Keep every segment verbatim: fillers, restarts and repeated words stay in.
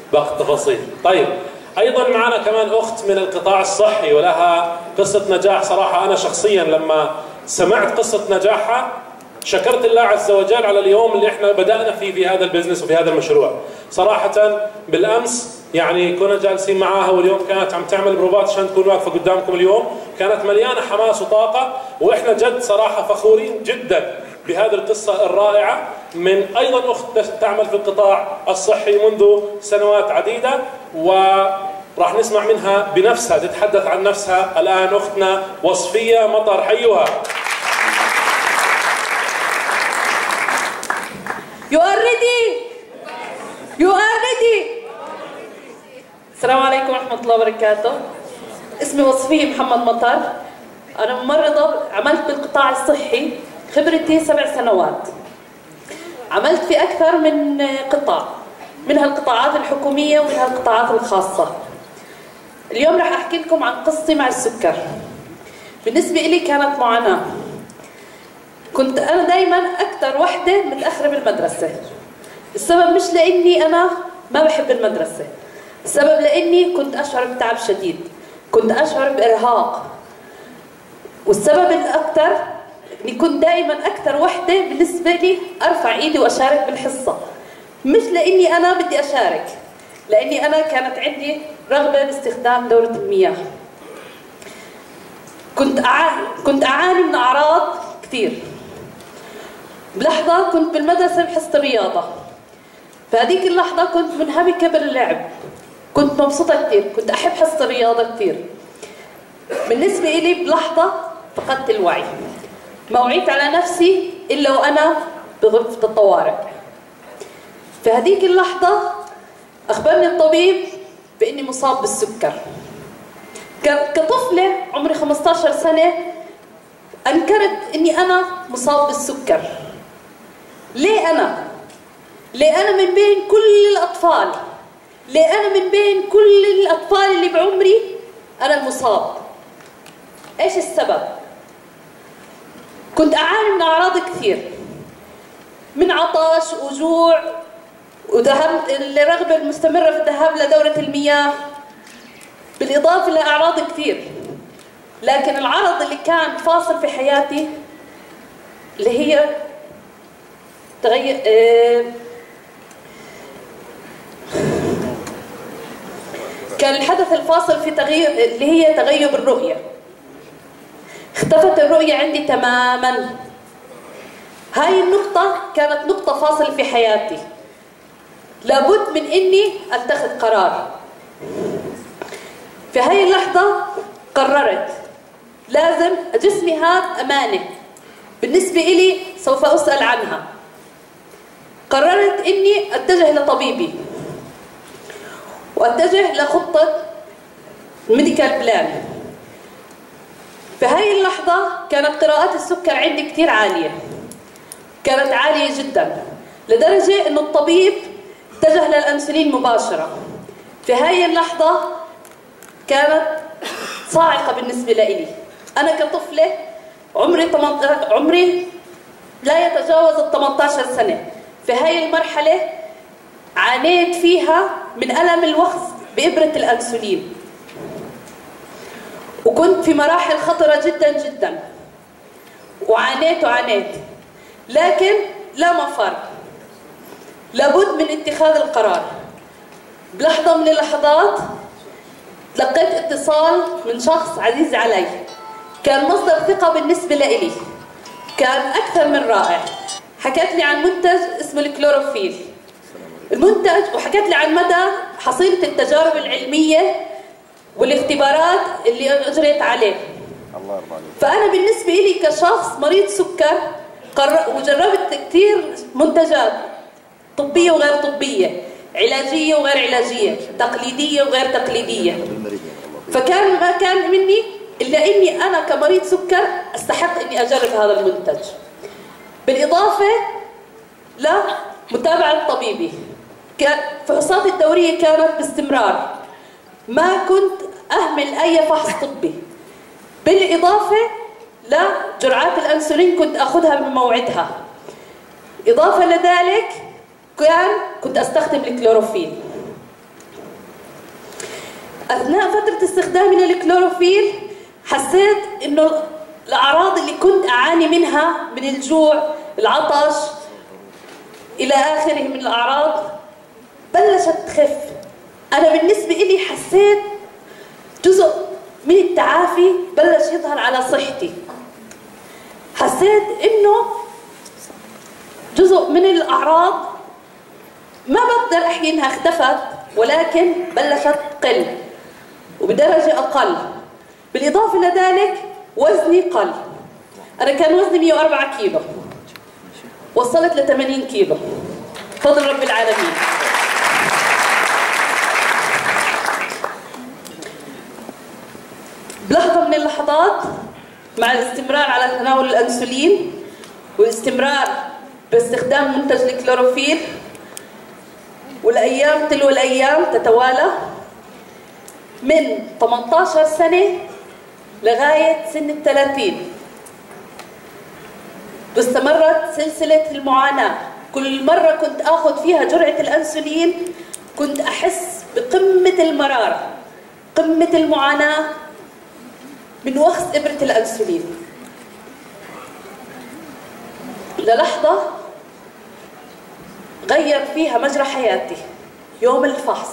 باقي التفاصيل. طيب ايضا معنا كمان اخت من القطاع الصحي ولها قصه نجاح. صراحه انا شخصيا لما سمعت قصه نجاحها شكرت الله عز وجل على اليوم اللي احنا بدأنا فيه في هذا البزنس وفي هذا المشروع. صراحة بالأمس يعني كنا جالسين معاها واليوم كانت عم تعمل بروفات عشان تكون واقفة قدامكم اليوم، كانت مليانة حماس وطاقة، واحنا جد صراحة فخورين جدا بهذه القصة الرائعة من أيضا أخت تعمل في القطاع الصحي منذ سنوات عديدة، وراح نسمع منها بنفسها تتحدث عن نفسها الآن. أختنا وصفية مطر، حيوها. You are ready? You are ready? السلام عليكم ورحمة الله وبركاته. اسمي وصفية محمد مطر. أنا ممرضة، عملت بالقطاع الصحي، خبرتي سبع سنوات. عملت في أكثر من قطاع، منها القطاعات الحكومية ومنها القطاعات الخاصة. اليوم راح أحكي لكم عن قصتي مع السكر. بالنسبة إلي كانت معاناة. كنت أنا دايما أكثر وحدة متأخرة بالمدرسة. السبب مش لأني أنا ما بحب المدرسة، السبب لأني كنت أشعر بتعب شديد، كنت أشعر بإرهاق، والسبب الأكثر إني كنت دائما أكثر وحدة بالنسبة لي أرفع إيدي وأشارك بالحصة، مش لأني أنا بدي أشارك، لأني أنا كانت عندي رغبة باستخدام دورة المياه. كنت أعاني كنت أعاني من أعراض كثير. بلحظة كنت بالمدرسة بحصة الرياضة، فهذيك اللحظة كنت منهمكة باللعب، كنت مبسوطة كثير، كنت أحب حصة الرياضة كثير. بالنسبة إلي بلحظة فقدت الوعي، ما وعيت على نفسي إلا وأنا بغرفة الطوارئ. في هذيك اللحظة أخبرني الطبيب بإني مصاب بالسكر. كطفلة عمري خمسة عشر سنة أنكرت إني أنا مصاب بالسكر. ليه أنا؟ ليه أنا من بين كل الأطفال؟ ليه أنا من بين كل الأطفال اللي بعمري أنا المصاب؟ إيش السبب؟ كنت أعاني من أعراض كثير، من عطش وجوع وذهاب، الرغبة المستمرة في الذهاب لدورة المياه، بالإضافة لأعراض كثير. لكن العرض اللي كان فاصل في حياتي اللي هي تغير اه كان الحدث الفاصل في تغير اللي هي تغيب الرؤية. اختفت الرؤية عندي تماما. هاي النقطة كانت نقطة فاصل في حياتي، لابد من إني أتخذ قرار. في هاي اللحظة قررت لازم جسمي هذا أمانة بالنسبة إلي، سوف أسأل عنها. قررت إني أتجه لطبيبي وأتجه لخطة ميديكال بلان. في هاي اللحظة كانت قراءات السكر عندي كتير عالية، كانت عالية جدا لدرجة إنه الطبيب اتجه للأنسولين مباشرة. في هاي اللحظة كانت صاعقة بالنسبة لي. أنا كطفلة عمري عمري لا يتجاوز ال ثمانية عشر سنة. في هاي المرحلة عانيت فيها من ألم الوخز بإبرة الأنسولين، وكنت في مراحل خطرة جدا جدا، وعانيت وعانيت، لكن لا مفر، لابد من اتخاذ القرار. بلحظة من اللحظات لقيت اتصال من شخص عزيز علي، كان مصدر ثقة بالنسبة لي، كان أكثر من رائع. حكت لي عن منتج اسمه الكلوروفيل المنتج، وحكت لي عن مدى حصيلة التجارب العلمية والاختبارات اللي أجريت عليه. الله يرضى عليك. فأنا بالنسبة لي كشخص مريض سكر وجربت كثير منتجات طبية وغير طبية، علاجية وغير علاجية، تقليدية وغير تقليدية، فكان ما كان مني إلا إني أنا كمريض سكر أستحق إني أجرب هذا المنتج، بالإضافة لمتابعة طبيبي. فحوصاتي الدورية كانت باستمرار، ما كنت أهمل أي فحص طبي، بالإضافة لجرعات الأنسولين كنت أخذها بموعدها. إضافة لذلك كان كنت أستخدم الكلوروفيل. أثناء فترة استخدامي للكلوروفيل حسيت إنه الأعراض اللي كنت أعاني منها من الجوع، العطش إلى آخره من الأعراض بلشت تخف. أنا بالنسبة إلي حسيت جزء من التعافي بلش يظهر على صحتي. حسيت إنه جزء من الأعراض ما بقدر أحكي إنها اختفت، ولكن بلشت تقل وبدرجة أقل. بالإضافة لذلك وزني قل. أنا كان وزني مئة وأربعة كيلو، وصلت ل ثمانين كيلو بفضل رب العالمين. بلحظة من اللحظات مع الاستمرار على تناول الأنسولين والاستمرار باستخدام منتج الكلوروفيل، والأيام تلو الأيام تتوالى من ثمانية عشر سنة لغاية سن الثلاثين، واستمرت سلسلة المعاناة. كل مرة كنت آخذ فيها جرعة الأنسولين كنت أحس بقمة المرارة، قمة المعاناة من وخز إبرة الأنسولين. للحظة غير فيها مجرى حياتي يوم الفحص.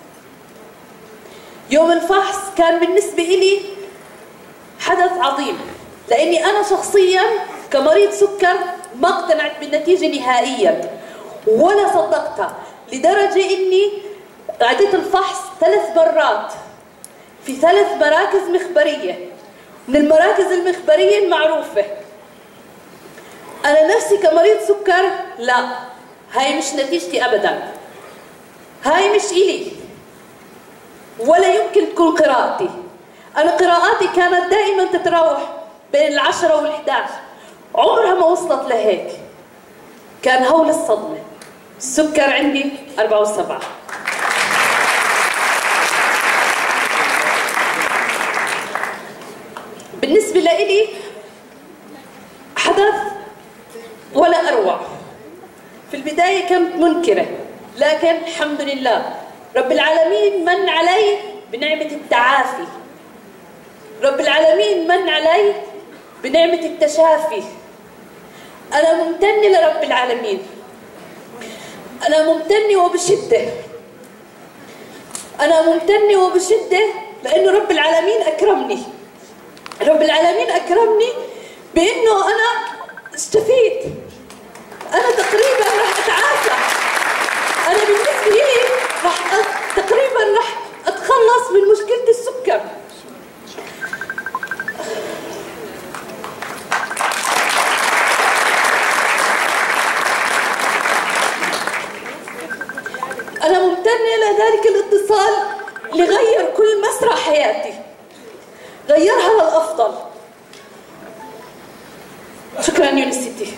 يوم الفحص كان بالنسبة إلي حدث عظيم، لأني أنا شخصياً كمريض سكر ما اقتنعت بالنتيجة نهائياً ولا صدقتها، لدرجة إني عدت الفحص ثلاث مرات في ثلاث مراكز مخبرية من المراكز المخبرية المعروفة. أنا نفسي كمريض سكر لا، هاي مش نتيجتي أبداً، هاي مش إلي ولا يمكن تكون قراءتي. أنا قراءاتي كانت دائما تتراوح بين العشرة والإحداش، عمرها ما وصلت لهيك. كان هول الصدمة. السكر عندي أربعة وسبعة. بالنسبة لإلي حدث ولا أروع. في البداية كنت منكرة، لكن الحمد لله رب العالمين من علي بنعمة التعافي، رب العالمين من علي بنعمة التشافي. أنا ممتنة لرب العالمين، أنا ممتنة وبشدة، أنا ممتنة وبشدة لأنه رب العالمين أكرمني. رب العالمين أكرمني بأنه أنا استفيد، أنا تقريبا راح أتعافى. أنا بالنسبة لي راح أ... تقريبا راح أتخلص من مشكلة السكر. أنا ممتنة لذلك الاتصال اللي غير كل مسرح حياتي، غيرها للأفضل. شكرا يونسيتي.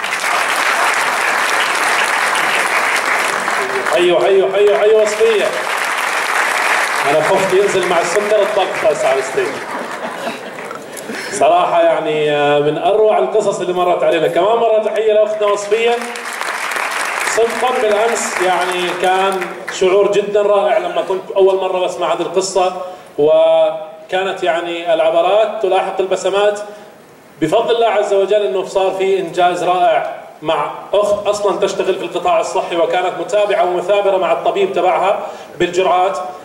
حيو حيو حيو حيو وصفية. أنا خفت ينزل مع السكر الضغط بس على الستيج. صراحة يعني من أروع القصص اللي مرت علينا. كمان مرة تحية لأختنا وصفية. صدقا بالأمس يعني كان شعور جدا رائع لما كنت أول مرة بسمع هذه القصة، وكانت يعني العبرات تلاحق البسمات بفضل الله عز وجل، أنه صار في إنجاز رائع مع أخت أصلا تشتغل في القطاع الصحي وكانت متابعة ومثابرة مع الطبيب تبعها بالجرعات.